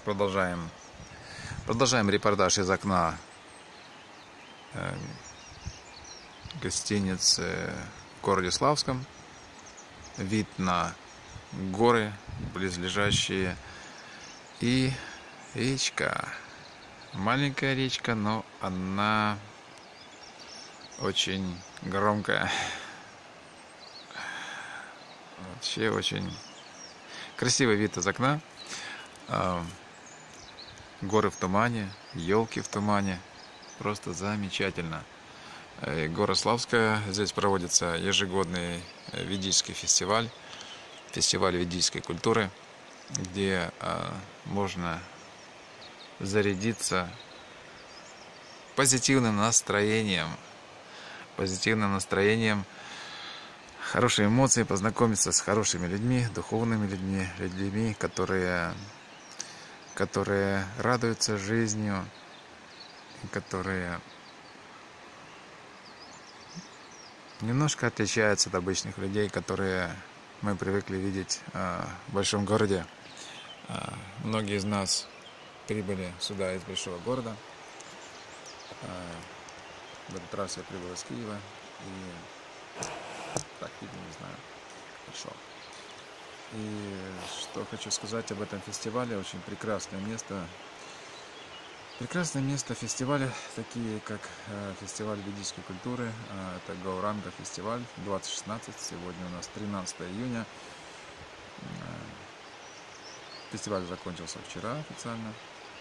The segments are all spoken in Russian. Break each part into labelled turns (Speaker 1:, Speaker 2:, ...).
Speaker 1: Продолжаем репортаж из окна гостиницы в городе Славском. Вид на горы близлежащие и речка. Маленькая речка, но она очень громкая. Вообще очень красивый вид из окна. Горы в тумане, елки в тумане. Просто замечательно. Гора Славская. Здесь проводится ежегодный ведический фестиваль. Фестиваль ведической культуры, где можно зарядиться позитивным настроением, хорошие эмоции, познакомиться с хорошими людьми, духовными людьми, которые радуются жизнью, которые немножко отличаются от обычных людей, которые мы привыкли видеть в большом городе. Многие из нас прибыли сюда из большого города. В этот раз я прибыл из Киева и видно, не знаю, пришел. И что хочу сказать об этом фестивале. Очень прекрасное место. Прекрасное место фестиваля, такие как фестиваль ведической культуры. Это Гауранга фестиваль 2016. Сегодня у нас 13 июня. Фестиваль закончился вчера официально.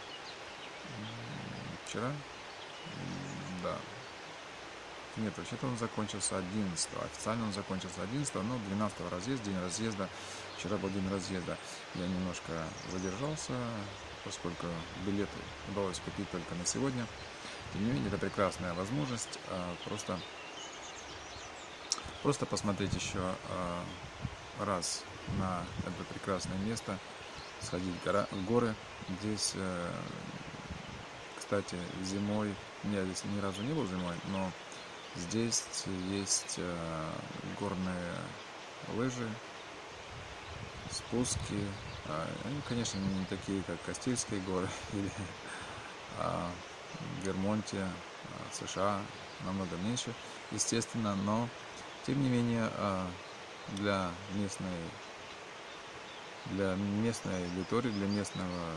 Speaker 1: Вчера? Да. Нет, вообще-то он закончился 11-го. Официально он закончился 11-го, но 12-го разъезд, день разъезда. Вчера был день разъезда. Я немножко задержался, поскольку билеты удалось купить только на сегодня. Тем не менее, это прекрасная возможность просто посмотреть еще раз на это прекрасное место, сходить в горы. Здесь, кстати, зимой, я здесь ни разу не был зимой, но здесь есть горные лыжи, спуски. Они, конечно, не такие, как Кастильские горы или Вермонте, США, намного меньше, естественно, но тем не менее для местной аудитории, для местного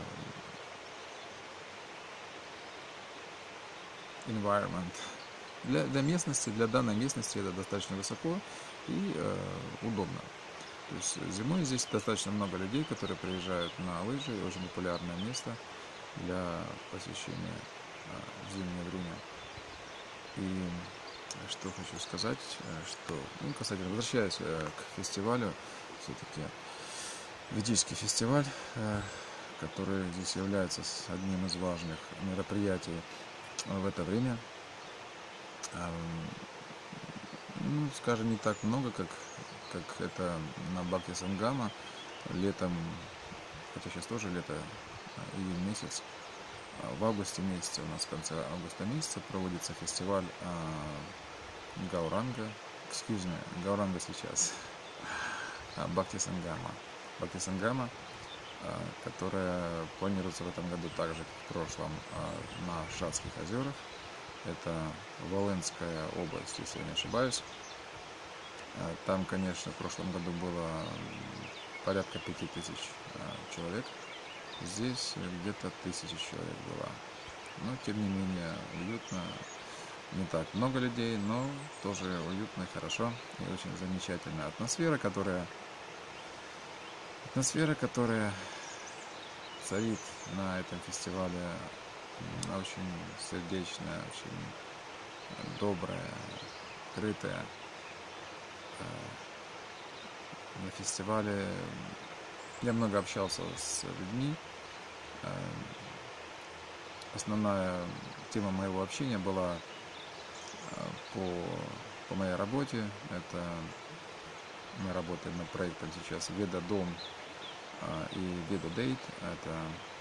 Speaker 1: environment, для местности, для данной местности это достаточно высоко и удобно. То есть зимой здесь достаточно много людей, которые приезжают на лыжи, и очень популярное место для посещения в зимнее время. И что хочу сказать, что, касательно, возвращаясь к фестивалю, все-таки ведический фестиваль, который здесь является одним из важных мероприятий в это время, скажем, не так много, как это на Бхакти-Сангама летом, хотя сейчас тоже лето, июнь месяц. В августе месяце, у нас в конце августа месяца проводится фестиваль Гауранга, Гауранга сейчас, Бхакти-Сангама, которая планируется в этом году так же, как в прошлом, на Шацких озерах. Это Волынская область, если я не ошибаюсь. Там, конечно, в прошлом году было порядка 5000 человек. Здесь где-то 1000 человек было. Но, тем не менее, уютно. Не так много людей, но тоже уютно и хорошо. И очень замечательная атмосфера, которая царит на этом фестивале. Очень сердечная, очень добрая, открытая. На фестивале я много общался с людьми. Основная тема моего общения была по моей работе. Это мы работаем над проектом сейчас Веда-Дом и Веда-Дейт. Это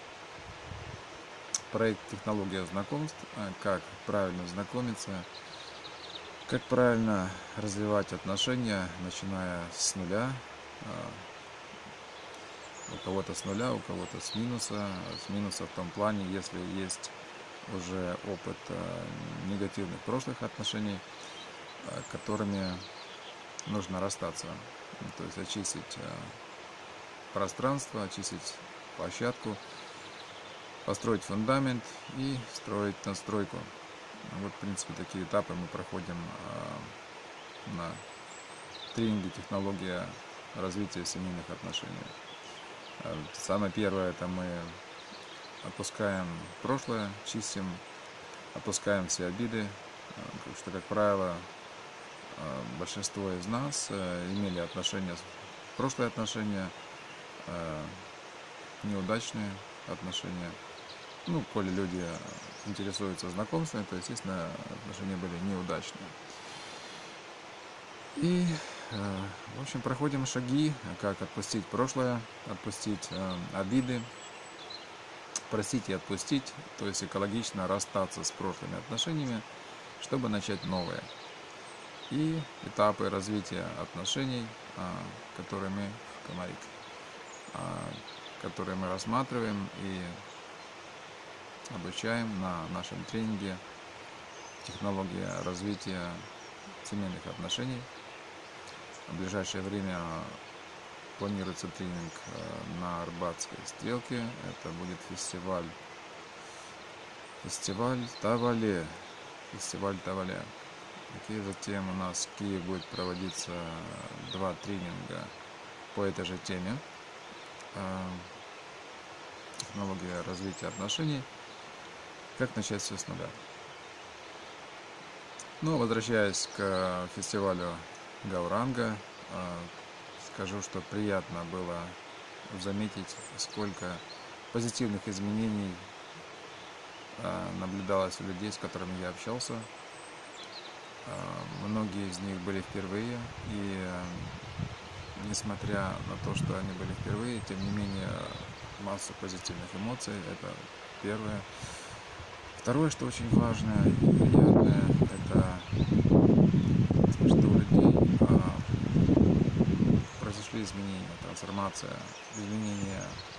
Speaker 1: проект «Технология знакомств», как правильно знакомиться, как правильно развивать отношения, начиная с нуля, У кого-то с нуля, у кого-то с минуса. С минуса в том плане, если есть уже опыт негативных прошлых отношений, которыми нужно расстаться. То есть очистить пространство, очистить площадку, построить фундамент и строить настройку. Вот, в принципе, такие этапы мы проходим на тренинге «Технология развития семейных отношений». Самое первое — это мы отпускаем прошлое, чистим, отпускаем все обиды, потому что, как правило, большинство из нас имели отношения, прошлые отношения, неудачные отношения. Ну, коли люди интересуются знакомствами, то, естественно, отношения были неудачные. И, в общем, проходим шаги, как отпустить прошлое, отпустить обиды, простить и отпустить, то есть экологично расстаться с прошлыми отношениями, чтобы начать новые. И этапы развития отношений, которые мы рассматриваем и обучаем на нашем тренинге «Технология развития семейных отношений». В ближайшее время планируется тренинг на Арбатской стрелке. Это будет фестиваль Тавале. И затем у нас в Киеве будет проводиться 2 тренинга по этой же теме. Технология развития отношений. Как начать все с нуля. Ну, возвращаясь к фестивалю Гауранга, скажу, что приятно было заметить, сколько позитивных изменений наблюдалось у людей, с которыми я общался. Многие из них были впервые, и несмотря на то, что они были впервые, тем не менее массу позитивных эмоций. Это первое. Второе, что очень важное и приятное, это что у людей произошли изменения, трансформация, изменения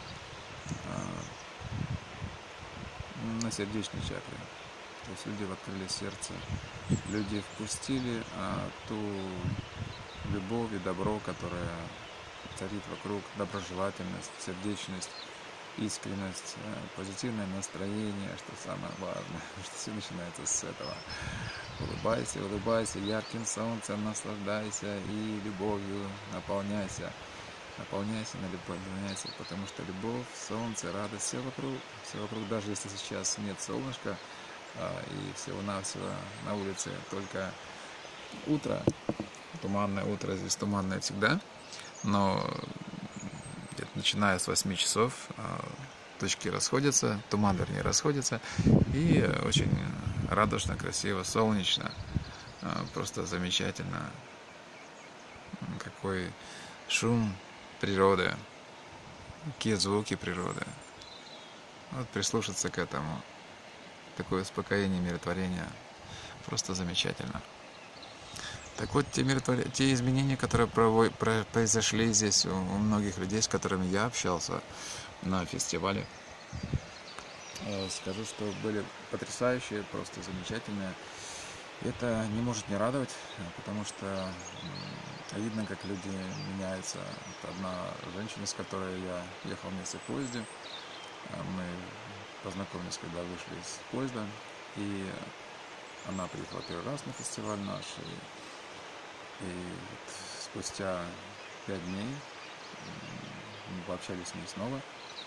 Speaker 1: на сердечной чакре. То есть люди открыли сердце, люди впустили ту любовь и добро, которое царит вокруг, доброжелательность, сердечность, искренность, позитивное настроение, что самое важное, что все начинается с этого. Улыбайся, улыбайся, ярким солнцем наслаждайся и любовью наполняйся, наполняйся, потому что любовь, солнце, радость, все вокруг, даже если сейчас нет солнышка, и всего-навсего на улице только утро, туманное утро, здесь туманное всегда, но начиная с 8 часов точки расходятся, туман, вернее, расходится, и очень радужно, красиво, солнечно, просто замечательно. Какой шум природы, какие звуки природы. Вот прислушаться к этому, такое успокоение, умиротворение, просто замечательно. Так вот, те изменения, которые произошли здесь у многих людей, с которыми я общался на фестивале, скажу, что были потрясающие, просто замечательные. Это не может не радовать, потому что видно, как люди меняются. Это одна женщина, с которой я ехал вместе в поезде. Мы познакомились, когда вышли из поезда, и она приехала первый раз на фестиваль наш, и спустя 5 дней мы пообщались с ней снова,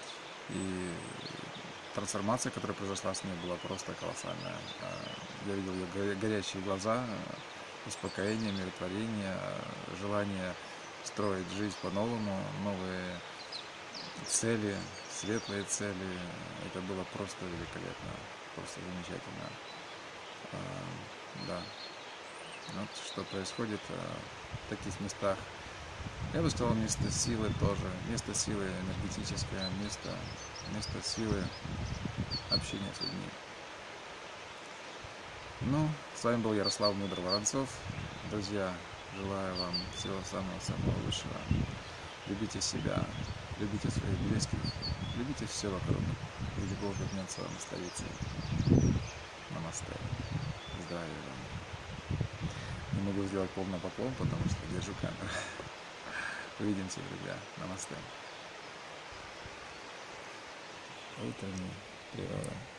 Speaker 1: и трансформация, которая произошла с ней, была просто колоссальная. Я видел ее горящие глаза, успокоение, умиротворение, желание строить жизнь по-новому, новые цели, светлые цели. Это было просто великолепно, просто замечательно. Да. Вот что происходит в таких местах. Я бы сказал, место силы тоже. Место силы энергетическое, место силы общения с людьми. Ну, с вами был Ярослав Мудр-Воронцов. Друзья, желаю вам всего самого-самого лучшего. Любите себя, любите своих близких, любите все вокруг. Пусть Бог вернет с вами столицы. Намасте. Здравия вам. Не могу сделать полный поклон, потому что держу камеру. Увидимся, друзья. Намасте. Утренняя природа.